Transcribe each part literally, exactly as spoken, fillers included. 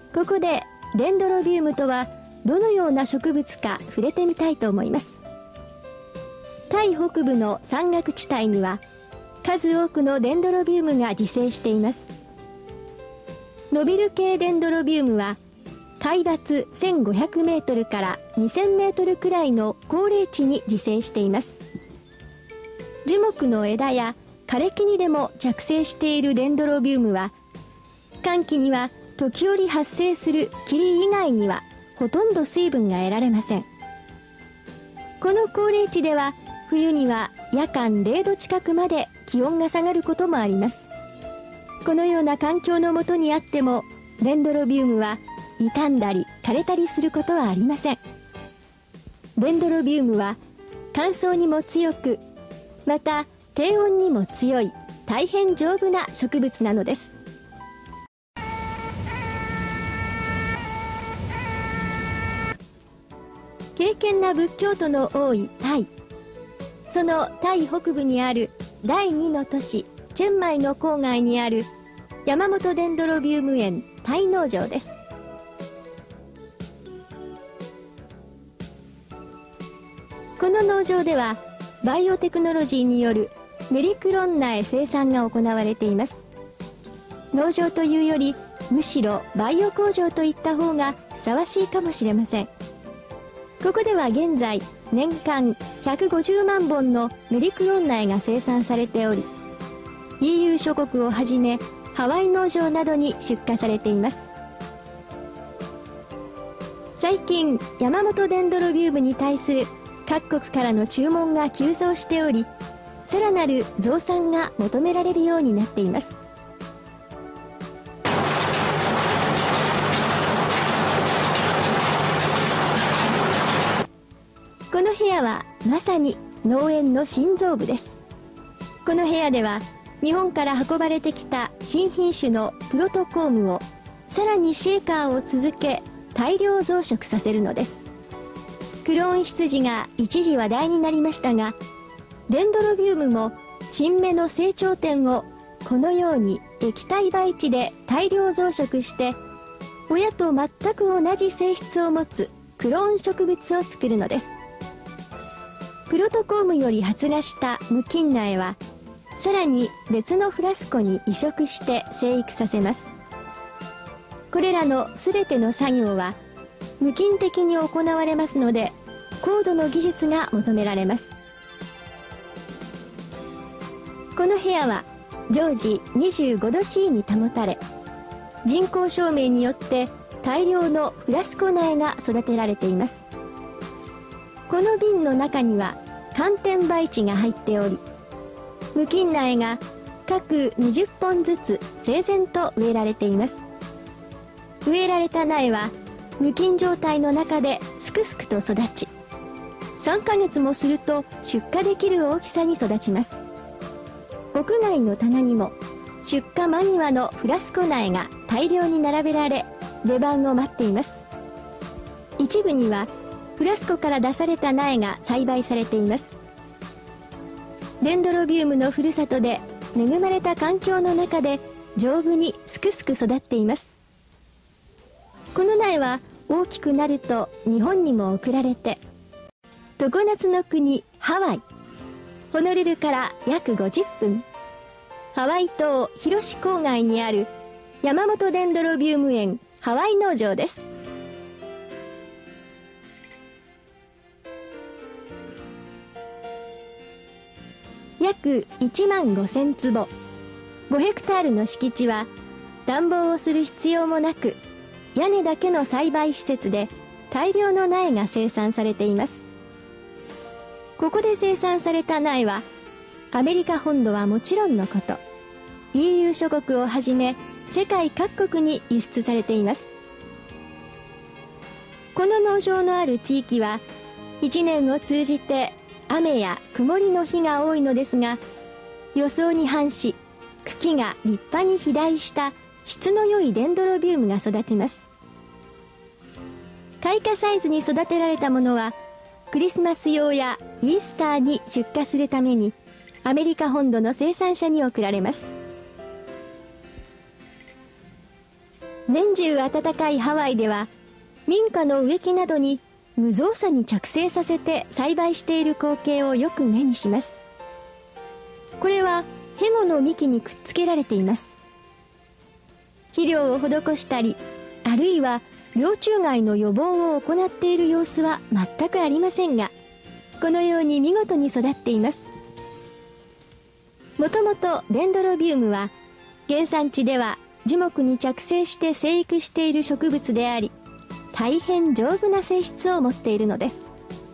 ここでデンドロビウムとはどのような植物か触れてみたいと思います。タイ北部の山岳地帯には数多くのデンドロビウムが自生しています。ノビル系デンドロビウムは海抜せんごひゃくメートルからにせんメートルくらいの高冷地に自生しています。樹木の枝や枯れ木にでも着生しているデンドロビウムは、乾季には時折発生する霧以外にはほとんど水分が得られません。この高冷地では冬には夜間れいど近くまで気温が下がることもあります。このような環境のもとにあっても、デンドロビウムは傷んだり枯れたりすることはありません。デンドロビウムは乾燥にも強く、また低温にも強い大変丈夫な植物なのです。敬虔な仏教徒の多いタイ。そのタイ北部にあるだいにの都市チェンマイの郊外にある山本デンドロビウム園タイ農場です。この農場ではバイオテクノロジーによるメリクロン苗生産が行われています。農場というよりむしろバイオ工場といった方がふさわしいかもしれません。ここでは現在年間ひゃくごじゅうまんぼんのメリクロン苗が生産されており、 イーユー 諸国をはじめハワイ農場などに出荷されています。最近山本デンドロビウムに対する各国からの注文が急増しており、さらなる増産が求められるようになっています。この部屋はまさに農園の心臓部です。この部屋では日本から運ばれてきた新品種のプロトコームをさらにシェーカーを続け大量増殖させるのです。クローン羊が一時話題になりましたが、デンドロビウムも新芽の成長点をこのように液体培地で大量増殖して親と全く同じ性質を持つクローン植物を作るのです。プロトコームより発芽した無菌苗はさらに別のフラスコに移植して生育させます。これらのすべての作業は無菌的に行われますので、高度の技術が求められます。この部屋は常時にじゅうごど C に保たれ、人工照明によって大量のフラスコ苗が育てられています。この瓶の中には寒天培地が入っており、無菌苗が各にじゅっぽんずつ整然と植えられています。植えられた苗は無菌状態の中ですくすくと育ち、さんかげつもすると出荷できる大きさに育ちます。屋外の棚にも出荷間際のフラスコ苗が大量に並べられ、出番を待っています。一部にはフラスコから出された苗が栽培されています。デンドロビウムのふるさとで恵まれた環境の中で丈夫にすくすく育っています。この苗は大きくなると日本にも送られて、常夏の国ハワイ、ホノルルから約ごじゅっぷん、ハワイ島広志郊外にある山本デンドロビウム園ハワイ農場です。約いちまんごせんつぼ、ごヘクタールの敷地は暖房をする必要もなく、屋根だけの栽培施設で大量の苗が生産されています。ここで生産された苗はアメリカ本土はもちろんのこと、 イーユー 諸国をはじめ世界各国に輸出されています。この農場のある地域はいちねんを通じて雨や曇りの日が多いのですが、予想に反し茎が立派に肥大した質の良いデンドロビウムが育ちます。開花サイズに育てられたものはクリスマス用やイースターに出荷するためにアメリカ本土の生産者に送られます。 年中暖かいハワイでは民家の植木などに無造作に着生させて栽培している光景をよく目にします。これはヘゴの幹にくっつけられています。肥料を施したり、あるいは病虫害の予防を行っている様子は全くありませんが、このように見事に育っています。もともとデンドロビウムは原産地では樹木に着生して生育している植物であり、大変丈夫な性質を持っているのです。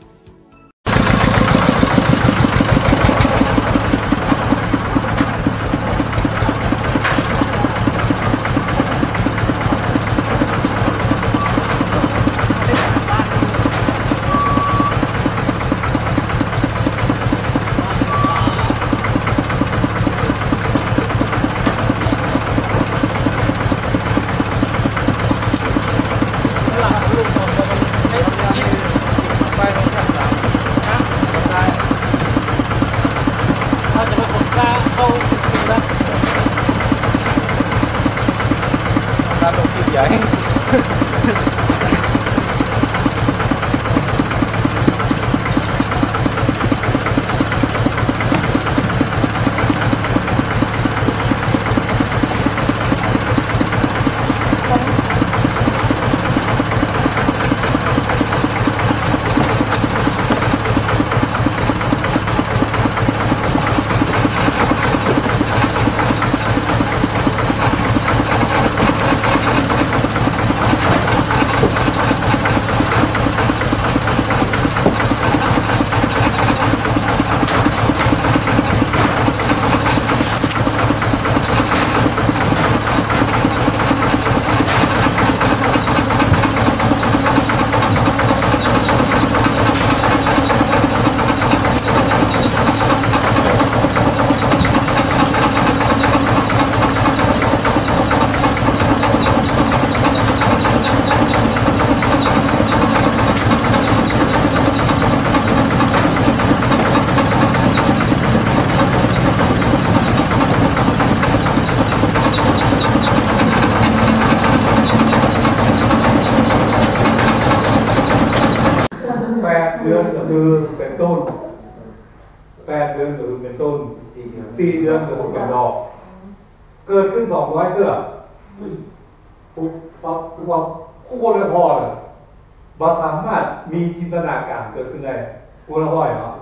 คือเป็นต้นแปดเดือนหรือเป็นต้นสี่เดือนหรือเป็นดอกเกิดขึ้นสองร้อยเกือบปุ๊บปั๊บปุ๊บผู้คนละพอเลยบาสามารถมีจินตนาการเกิดขึ้นได้ผู้ละพ่อยเนาะ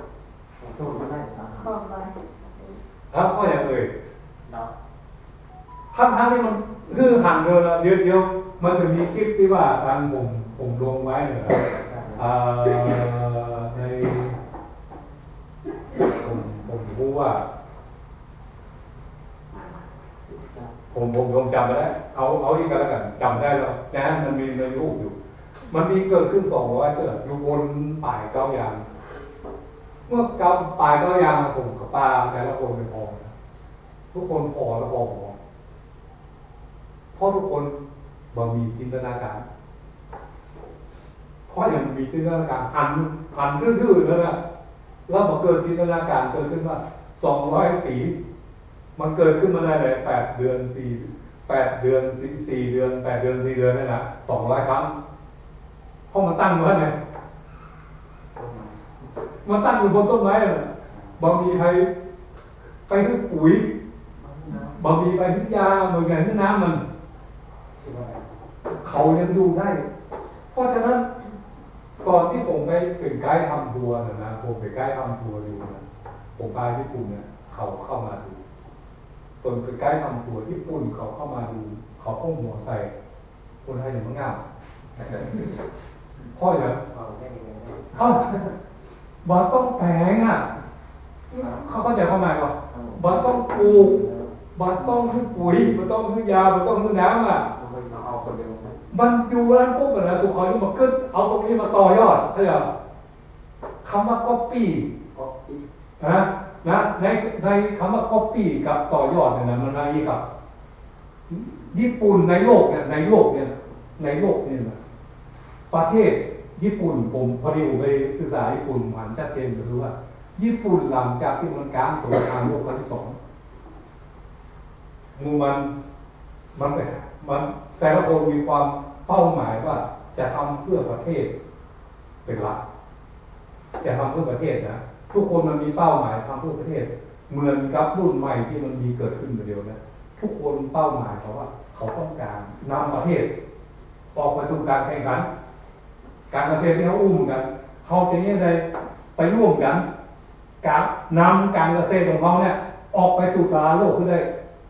ครับพ่ออย่างเลยทั้งทั้งที่มันคือห่างเดินเดียวเดียวมันจะมีคลิปที่ว่าทางผมผมลงไว้เนี่ยในผมผมรู้ว่าผมผมลงจำไปแล้วเอาเอาที่กันแล้วกันจำได้แล้วนะมันมีในรูปอยู่มันมีเกิดขึ้นสองร้อยเกิดอยู่บนป่ายเก้ายางเมื่อเก้าป่ายเก้ายางผมกับปลาแต่ละคนไม่พอทุกคนพอแล้วพอพอเพราะทุกคนบ่มีจินตนาการเพราะอย่างมีจินตนาการหันหันทื่อๆแล้วนะแล้วพอเกิดจินตนาการเกิดขึ้นว่าสองร้อยปีมันเกิดขึ้นมาได้เลยแปดเดือนสี่แปดเดือนสี่เดือนแปดเดือนสี่เดือนนี่นะสองร้อยครั้งเพราะมันตั้งไว้ไงมันตั้งอยู่บนต้นไม้เลยบางทีใครไปที่ปุ๋ยบางทีไปที่ยาเหมือนกันที่น้ำมันเขายังดูได้เพราะฉะนั้นก่อนที่ผมไปถึงไกด์ทำทัวร์นะนะผมไปไกด์ทำทัวร์อยู่นะผมไปญี่ปุ่นเนี่ยเขาเข้ามาดูตอนไปไกด์ทำทัวร์ญี่ปุ่นเขาเข้ามาดูเขาพ้องหัวใส่คนไทยอย่างมั่งงามพ่อเหรอเขาบอต้องแพงอ่ะเขาเข้าใจเข้ามาว่าบอต้องปลูกบอต้องให้ปุ๋ยบอต้องให้ยาบอต้องให้น้ำอ่ะมันอยู่นั้นปุ๊บนะสุขอยมาขึ้นเอาตรงนี้มาต่อยอดเข้าใจคำว่า copy นะนะในในคำว่า copy กับต่อยอดเนี่ยนะมันอะไรกับญี่ปุ่นในโลกเนี่ยในโลกเนี่ยในโลกเนี่ยประเทศญี่ปุ่นผมพอดีผมไปศึกษาญี่ปุ่นมันชัดเจนก็คือว่าญี่ปุ่นหลังจากที่มันการสงครามโลกครั้งที่สองมูมันมันไปมันแต่ละคนมีความเป้าหมายว่าจะทำเพื่อประเทศเป็นหลักจะทำเพื่อประเทศนะทุกคนมันมีเป้าหมายทำเพื่อประเทศเหมือนกับรุ่นใหม่ที่มันมีเกิดขึ้นเดียวนะทุกคนเป้าหมายเขาว่าเขาต้องการนำประเทศออกไปสู่การแข่งขันการเกษตรที่เขาอุ้มกันเขาจะยังไงไปร่วมกันการนำการเกษตรของเขาเนี่ยออกไปสู่ตลาดโลกขึ้นได้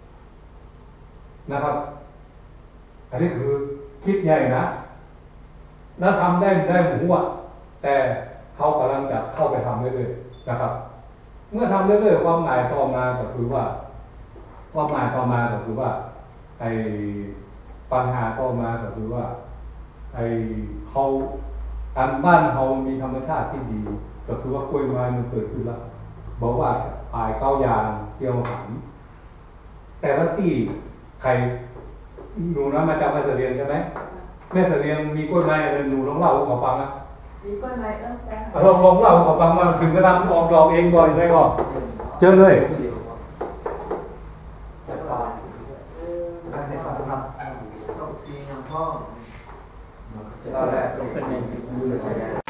นะครับอันนี้คือคิดใหญ่นะแล้วทำได้ได้หมูอ่ะแต่เขากำลังจะเข้าไปทำเรื่อยๆนะครับเมื่อทำเรื่อยๆความหมายต่อมาก็คือว่าความหมายต่อมาก็คือว่าไอ้ปัญหาต่อมาก็คือว่าไอ้เขาการบ้านเขามีธรรมชาติที่ดีก็คือว่ากล้วยไม้มันเกิดขึ้นแล้วบอกว่าปลายเก้ายางเกี่ยวหันแต่ละที่ใครหนูนะมาจากแม่เสลียงใช่ไหมแม่เสลียงมีกล้วยไม้อะไรหนูลองเล่าให้เขาฟังนะมีกล้วยไม้เอิ้งแจ้งลองลองเล่าให้เขาฟังมาถึงกระทำออกดอกเองบ่อยได้ก็เจอเลยจัดการการในการทำต้องซีน้ำพ่อตอนแรกเป็นในมือ